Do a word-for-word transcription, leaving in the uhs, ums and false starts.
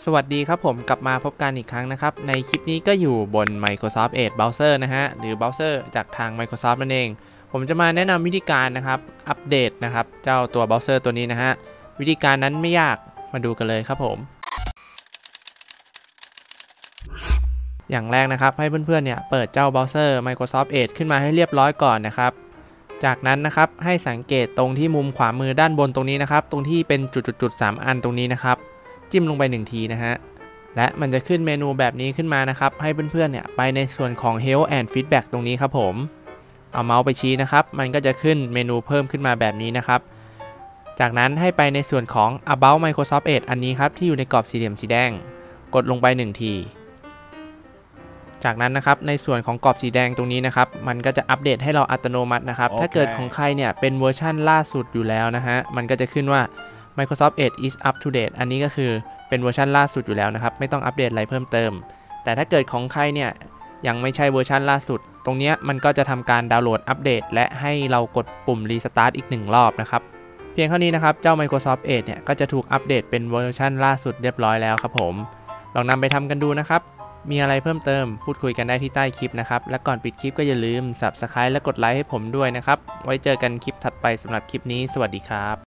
สวัสดีครับผมกลับมาพบกันอีกครั้งนะครับในคลิปนี้ก็อยู่บน Microsoft Edge Browser นะฮะหรือ Browser จากทาง Microsoft นั่นเองผมจะมาแนะนำวิธีการนะครับอัปเดตนะครับเจ้าตัว Browser ตัวนี้นะฮะวิธีการนั้นไม่ยากมาดูกันเลยครับผมอย่างแรกนะครับให้เพื่อนๆเนี่ยเปิดเจ้า Browser Microsoft Edge ขึ้นมาให้เรียบร้อยก่อนนะครับจากนั้นนะครับให้สังเกตตรงที่มุมขวามือด้านบนตรงนี้นะครับตรงที่เป็นจุดๆๆสามอันตรงนี้นะครับจิ้มลงไปหนึ่งทีนะฮะและมันจะขึ้นเมนูแบบนี้ขึ้นมานะครับให้เพื่อนๆเนี่ยไปในส่วนของ Help and Feedback ตรงนี้ครับผมเอาเมาส์ไปชี้นะครับมันก็จะขึ้นเมนูเพิ่มขึ้นมาแบบนี้นะครับจากนั้นให้ไปในส่วนของ About Microsoft Edge อันนี้ครับที่อยู่ในกรอบสี่เหลี่ยมสีแดงกดลงไปหนึ่งทีจากนั้นนะครับในส่วนของกรอบสีแดงตรงนี้นะครับมันก็จะอัปเดตให้เราอัตโนมัตินะครับ okay. ถ้าเกิดของใครเนี่ยเป็นเวอร์ชั่นล่าสุดอยู่แล้วนะฮะมันก็จะขึ้นว่า Microsoft Edge is up to date อันนี้ก็คือเป็นเวอร์ชันล่าสุดอยู่แล้วนะครับไม่ต้องอัปเดตอะไรเพิ่มเติมแต่ถ้าเกิดของใครเนี่ยยังไม่ใช่เวอร์ชันล่าสุดตรงนี้มันก็จะทำการดาวน์โหลดอัปเดตและให้เรากดปุ่ม Restart อีกหนึ่งรอบนะครับเพียงเท่านี้นะครับเจ้า Microsoft Edge เนี่ยก็จะถูกอัปเดตเป็นเวอร์ชันล่าสุดเรียบร้อยแล้วครับผมลองนำไปทำกันดูนะครับมีอะไรเพิ่มเติมพูดคุยกันได้ที่ใต้คลิปนะครับและก่อนปิดคลิปก็อย่าลืม Subscribe และกดไลค์ให้ผมด้วยนะครับไว้เจอกันคลิปถัดไปสำหรับคลิปนี้สวัสดีครับ